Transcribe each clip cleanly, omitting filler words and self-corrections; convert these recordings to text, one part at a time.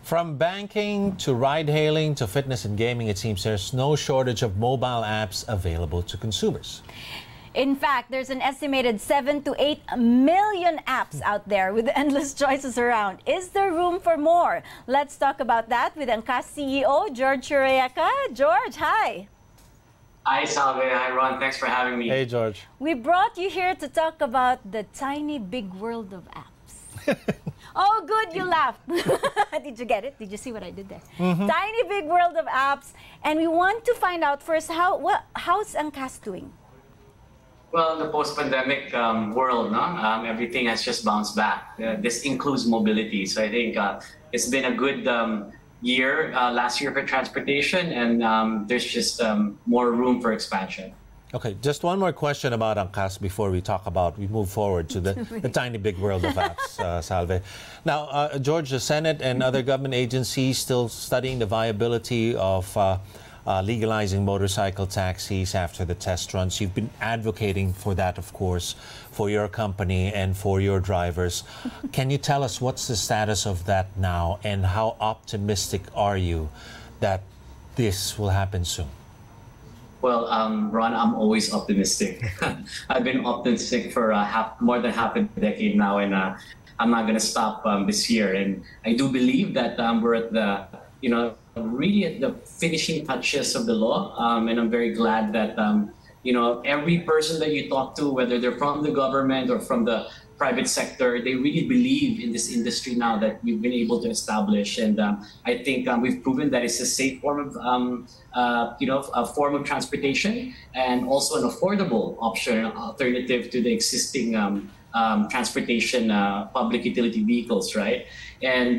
From banking to ride-hailing to fitness and gaming, it seems there's no shortage of mobile apps available to consumers. In fact, there's an estimated 7 to 8 million apps out there with endless choices around. Is there room for more? Let's talk about that with Angkas CEO George Churriaca. George, hi. Hi, Salve. Hi, Ron. Thanks for having me. Hey, George. We brought you here to talk about the tiny big world of apps. Oh, good, you laughed. Did you get it? Did you see what I did there? Tiny big world of apps. And we want to find out first, how's Angkas doing? Well, in the post-pandemic world, no? Everything has just bounced back. This includes mobility. So I think it's been a good year last year for transportation, and there's just more room for expansion. Okay, just one more question about Angkas before we move forward to the tiny big world of apps, Salve. Now, George, the Senate and other government agencies still studying the viability of legalizing motorcycle taxis after the test runs. You've been advocating for that, of course, for your company and for your drivers. Can you tell us what's the status of that now, and how optimistic are you that this will happen soon? Well, Ron, I'm always optimistic. I've been optimistic for more than half a decade now, and I'm not going to stop this year. And I do believe that we're at the, really at the finishing touches of the law. And I'm very glad that, every person that you talk to, whether they're from the government or from the private sector, they really believe in this industry now that we've been able to establish. And I think we've proven that it's a safe form of, a form of transportation, and also an affordable option, alternative to the existing transportation, public utility vehicles, right? And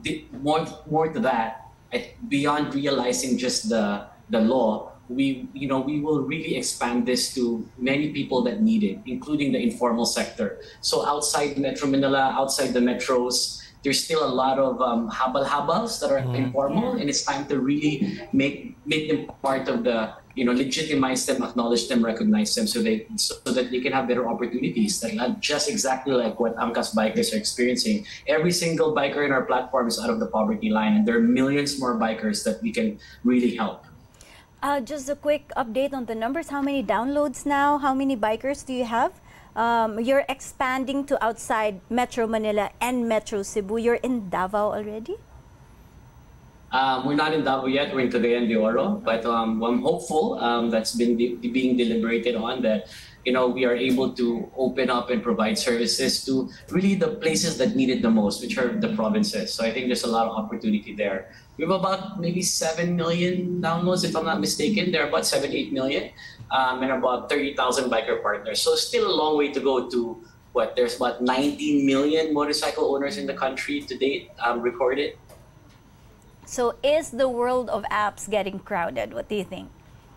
more to that, beyond realizing just the law, we will really expand this to many people that need it, including the informal sector. So outside Metro Manila, outside the metros, there's still a lot of habal-habals that are informal, and it's time to really make them part of the, legitimize them, acknowledge them, recognize them, so that they can have better opportunities. That not just exactly like what Angkas bikers are experiencing. Every single biker in our platform is out of the poverty line, and there are millions more bikers that we can really help. Just a quick update on the numbers. How many downloads now? How many bikers do you have? You're expanding to outside Metro Manila and Metro Cebu. You're in Davao already? We're not in Davao yet. We're in Cagayan de Oro, but I'm hopeful that's been being deliberated on, that we are able to open up and provide services to really the places that need it the most, which are the provinces. So I think there's a lot of opportunity there. We have about maybe 7 million downloads, if I'm not mistaken. There are about 7-8 million, and about 30,000 biker partners. So still a long way to go to what? There's about 19 million motorcycle owners in the country to date, recorded. So is the world of apps getting crowded? What do you think?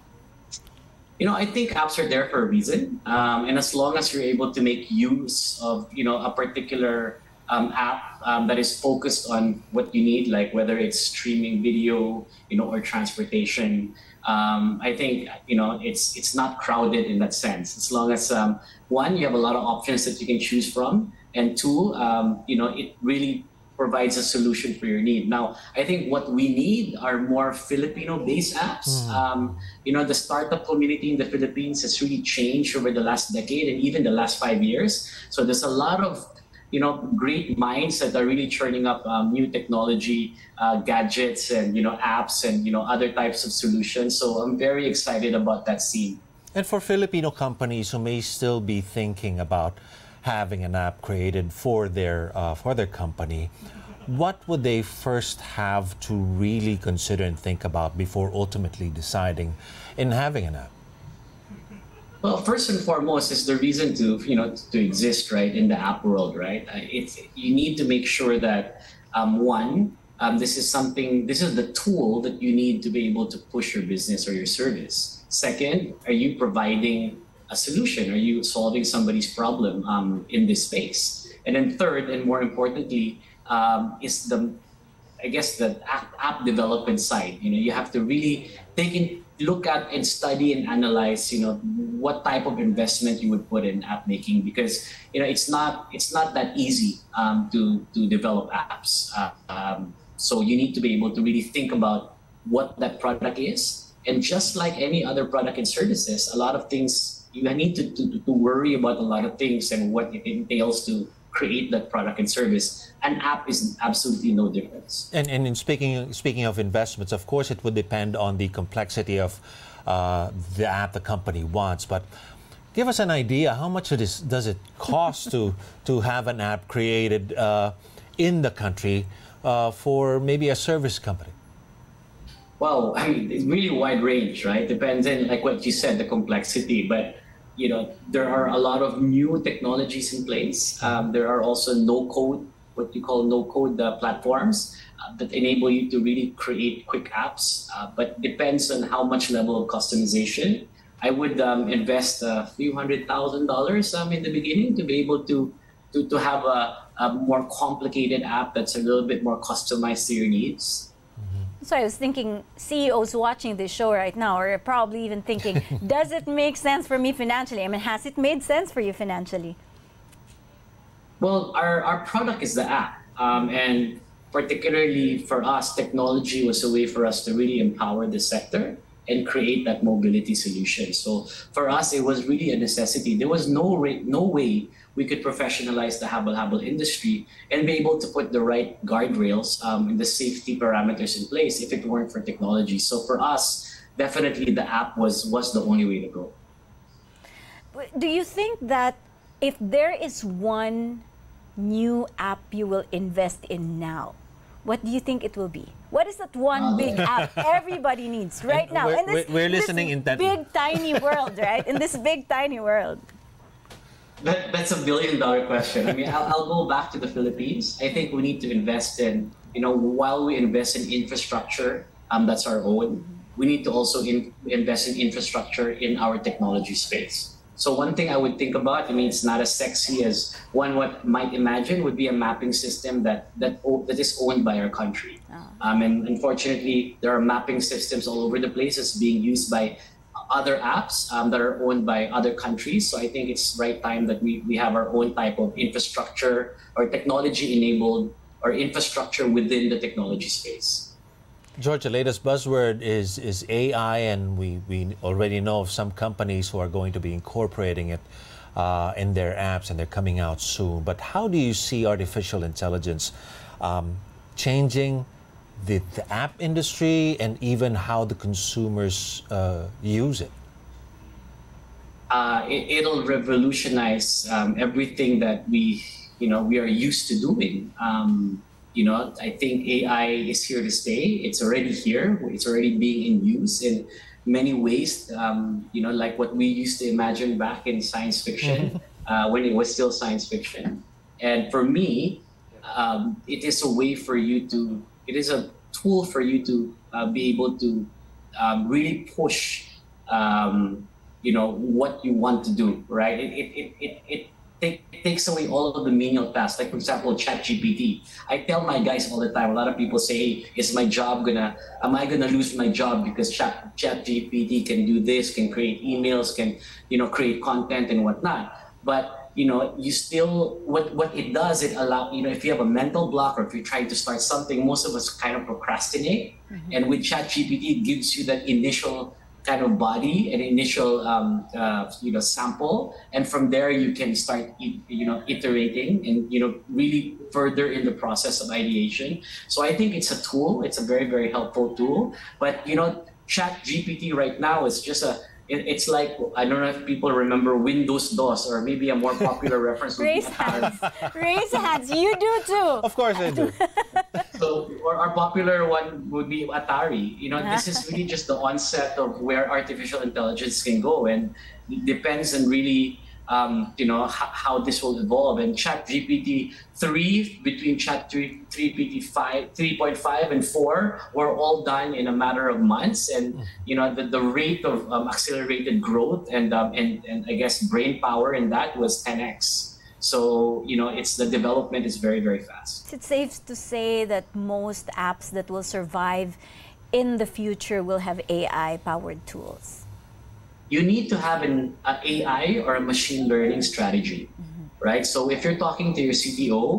I think apps are there for a reason. And as long as you're able to make use of, a particular app that is focused on what you need, like whether it's streaming video, or transportation, I think, it's not crowded in that sense. As long as, one, you have a lot of options that you can choose from, and two, it really provides a solution for your need. Now, I think what we need are more Filipino-based apps. The startup community in the Philippines has really changed over the last decade and even the last 5 years. So there's a lot of, great minds that are really churning up new technology, gadgets, and, apps, and, other types of solutions. So I'm very excited about that scene. And for Filipino companies who may still be thinking about having an app created for their company, what would they first have to really consider and think about before ultimately deciding in having an app? Well, first and foremost is the reason to exist, right, in the app world, right? You need to make sure that one, this is the tool that you need to be able to push your business or your service. Second, are you providing a solution? Are you solving somebody's problem in this space? And then third, and more importantly, is the app development side. You have to really look at and study and analyze, what type of investment you would put in app making, because it's not that easy to develop apps. So you need to be able to really think about what that product is. And just like any other product and services, a lot of things, you need to worry about a lot of things and what it entails to create that product and service. An app is absolutely no difference. And in speaking of investments, of course, it would depend on the complexity of the app the company wants. But give us an idea, how much does it cost to have an app created in the country for maybe a service company? Well, I mean, it's really wide range, right? Depends on, like what you said, the complexity. But you know, there are a lot of new technologies in place. There are also no-code, what you call no-code platforms that enable you to really create quick apps. But depends on how much level of customization. I would invest a few $100,000 in the beginning to be able to have a more complicated app that's a little bit more customized to your needs. So I was thinking, CEOs watching this show right now are probably even thinking, does it make sense for me financially? I mean, has it made sense for you financially? Well, our product is the app. And particularly for us, technology was a way for us to really empower the sector and create that mobility solution. So for us, it was really a necessity. There was no way we could professionalize the habal-habal industry and be able to put the right guardrails and the safety parameters in place if it weren't for technology. So for us, definitely the app was the only way to go. Do you think that if there is one new app you will invest in now, what do you think it will be? What is that one big app everybody needs right now? We're listening intently. Big, tiny world, right? In this big, tiny world. That's a $1 billion question. I mean, I'll go back to the Philippines. I think we need to invest in, while we invest in infrastructure, that's our own, we need to also invest in infrastructure in our technology space. So one thing I would think about, I mean, it's not as sexy as one what might imagine, would be a mapping system that is owned by our country. And unfortunately, there are mapping systems all over the place that's being used by other apps that are owned by other countries. So I think it's right time that we have our own type of infrastructure or technology-enabled or infrastructure within the technology space. George, the latest buzzword is AI, and we already know of some companies who are going to be incorporating it in their apps, and they're coming out soon. But how do you see artificial intelligence changing the app industry and even how the consumers use it? It'll revolutionize everything that we are used to doing. I think AI is here to stay. It's already here. It's already being in use in many ways. Like what we used to imagine back in science fiction when it was still science fiction. And for me, it is a way for you to. It is a tool for you to be able to really push, what you want to do. Right? It takes away all of the menial tasks. Like for example, ChatGPT. I tell my guys all the time. A lot of people say, am I gonna lose my job because ChatGPT can do this, can create emails, can create content and whatnot. But you still what it does, it allow if you have a mental block or if you're trying to start something, most of us kind of procrastinate. And with ChatGPT, it gives you that initial kind of body, an initial sample, and from there you can start iterating and really further in the process of ideation. So I think it's a tool. It's a very, very helpful tool. But ChatGPT right now is just it's like, I don't know if people remember Windows DOS, or maybe a more popular reference would Raise hands. Raise hands. You do too. Of course I do. So, or our popular one would be Atari. This is really just the onset of where artificial intelligence can go, and it depends on really how this will evolve. And ChatGPT 3, between ChatGPT 3.5 and 4 were all done in a matter of months, and the rate of accelerated growth and I guess brain power in that was 10x. So the development is very, very fast. It's safe to say that most apps that will survive in the future will have AI-powered tools. You need to have an AI or a machine learning strategy, right? So if you're talking to your CTO,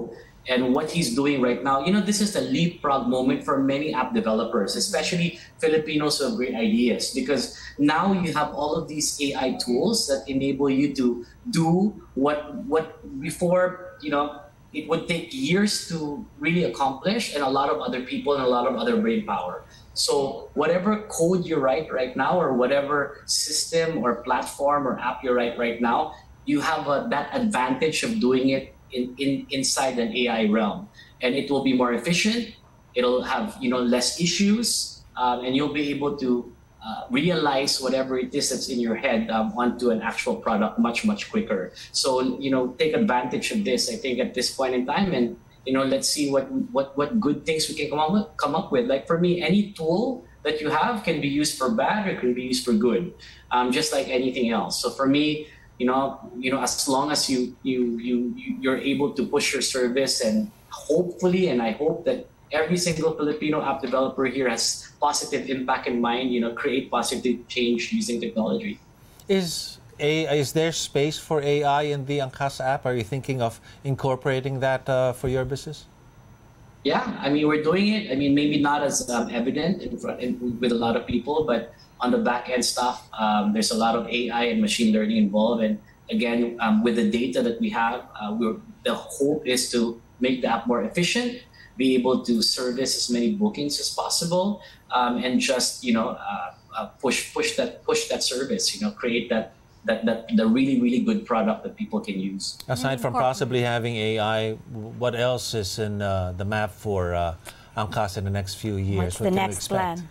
And what he's doing right now, this is the leapfrog moment for many app developers, especially Filipinos who have great ideas, because now you have all of these AI tools that enable you to do what before, it would take years to really accomplish, and a lot of other people and a lot of other brain power. So whatever code you write right now, or whatever system or platform or app you write right now, you have that advantage of doing it inside an AI realm, and it will be more efficient. It'll have less issues, and you'll be able to realize whatever it is that's in your head onto an actual product much quicker. So take advantage of this, I think, at this point in time, and let's see what good things we can come up with. Like for me, any tool that you have can be used for bad or can be used for good, just like anything else. So for me, as long as you're able to push your service, and hopefully, and I hope that every single Filipino app developer here has positive impact in mind, create positive change using technology. Is there space for AI in the Angkas app? Are you thinking of incorporating that for your business? Yeah, I mean, we're doing it. I mean, maybe not as evident with a lot of people, but on the back end stuff, there's a lot of AI and machine learning involved. And again, with the data that we have, the hope is to make the app more efficient, be able to service as many bookings as possible, and just push that service. Create the really good product that people can use. Aside from possibly having AI, what else is in the map for Angkas in the next few years? What's the next plan?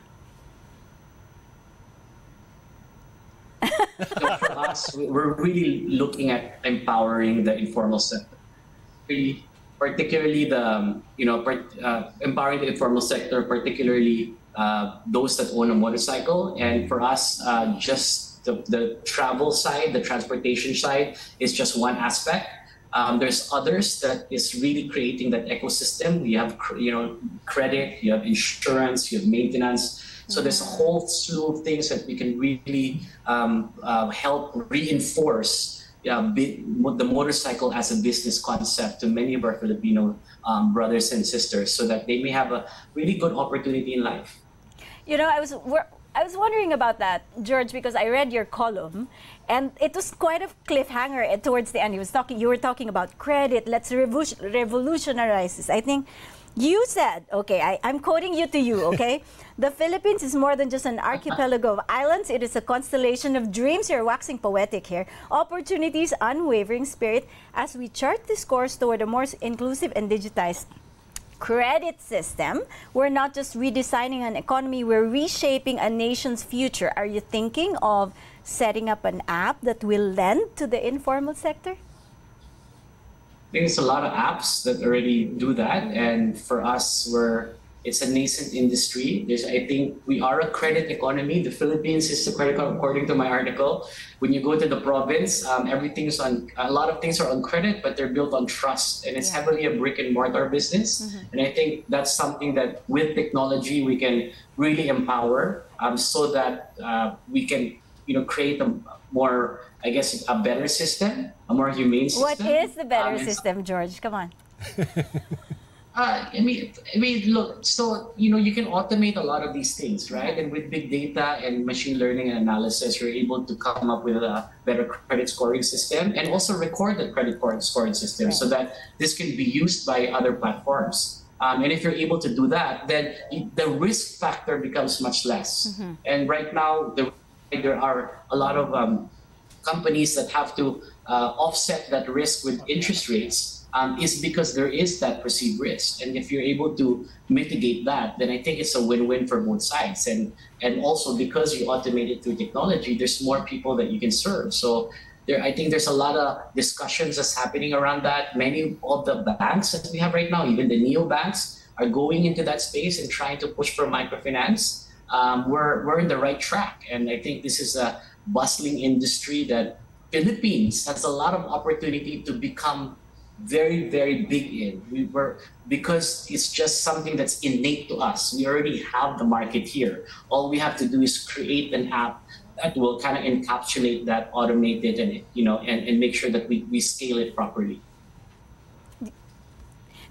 So for us, we're really looking at empowering the informal sector. Really, particularly empowering the informal sector, particularly those that own a motorcycle. And for us, just the travel side, the transportation side is just one aspect. There's others that is really creating that ecosystem. You have credit, you have insurance, you have maintenance. So there's a whole slew of things that we can really help reinforce the motorcycle as a business concept to many of our Filipino brothers and sisters, so that they may have a really good opportunity in life. I was wondering about that, George, because I read your column, and it was quite a cliffhanger towards the end. You were talking about credit. Let's revolutionize this. I think you said, okay, I'm quoting you to you, okay? The Philippines is more than just an archipelago of islands. It is a constellation of dreams. You're waxing poetic here. Opportunities, unwavering spirit as we chart this course toward a more inclusive and digitized credit system. We're not just redesigning an economy, we're reshaping a nation's future. Are you thinking of setting up an app that will lend to the informal sector? I think there's a lot of apps that already do that, and for us, it's a nascent industry. I think we are a credit economy. The Philippines is a credit economy, according to my article. When you go to the province, a lot of things are on credit, but they're built on trust, and it's heavily a brick and mortar business. And I think that's something that with technology we can really empower, so that we can create a more, I guess, a better system, a more humane system. What is the better system, George? Come on. I mean, look. So you can automate a lot of these things, right? And with big data and machine learning and analysis, you're able to come up with a better credit scoring system, and also record the credit scoring system, so that this can be used by other platforms. And if you're able to do that, then the risk factor becomes much less. And right now, there are a lot of companies that have to offset that risk with interest rates, is because there is that perceived risk. And if you're able to mitigate that, then I think it's a win-win for both sides. And also because you automate it through technology, there's more people that you can serve. So I think there's a lot of discussions that's happening around that. Many of the banks that we have right now, even the neobanks, are going into that space and trying to push for microfinance. We're in the right track. And I think this is a bustling industry that Philippines has a lot of opportunity to become very, very big in. Because it's just something that's innate to us. We already have the market here. All we have to do is create an app that will kind of encapsulate that, automate it, and and make sure that we scale it properly.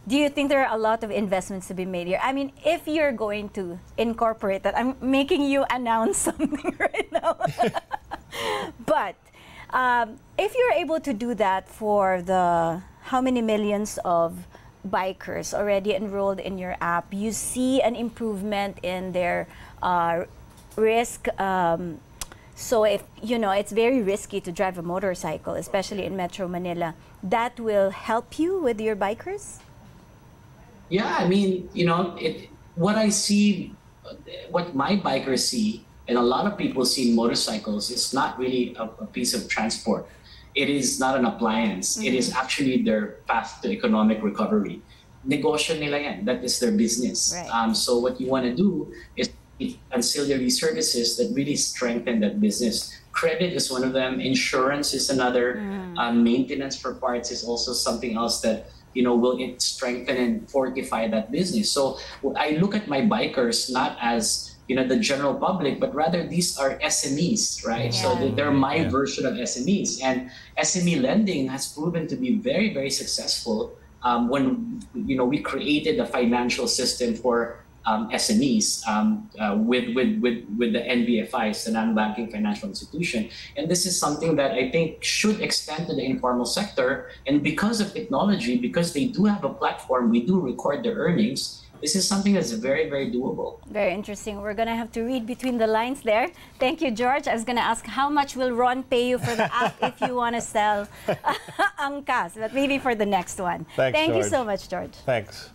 Do you think there are a lot of investments to be made here? I mean, if you're going to incorporate that, I'm making you announce something right now. But if you're able to do that for the how many millions of bikers already enrolled in your app, you see an improvement in their risk. So if, you know, it's very risky to drive a motorcycle, especially in Metro Manila, that will help you with your bikers? Yeah, I mean, you know, what I see, what my bikers see, and a lot of people see in motorcycles, it's not really a piece of transport. It is not an appliance. It is actually their path to economic recovery. Negosyo nila yan. That is their business. Right. So what you want to do is ancillary services that really strengthen that business. Credit is one of them. Insurance is another. Maintenance for parts is also something else that, you know, will strengthen and fortify that business. So I look at my bikers not as, you know, the general public, but rather these are SMEs, right? So they're my version of SMEs. And SME lending has proven to be very, very successful when, you know, we created a financial system for SMEs with the NBFIs, the non-banking financial institution. And this is something that I think should extend to the informal sector. And because of technology, because they do have a platform, we do record their earnings, this is something that's very, very doable. Very interesting. We're going to have to read between the lines there. Thank you, George. I was going to ask how much will Ron pay you for the app if you want to sell Angkas, but maybe for the next one. Thanks, Thank you George. so much, George. Thanks.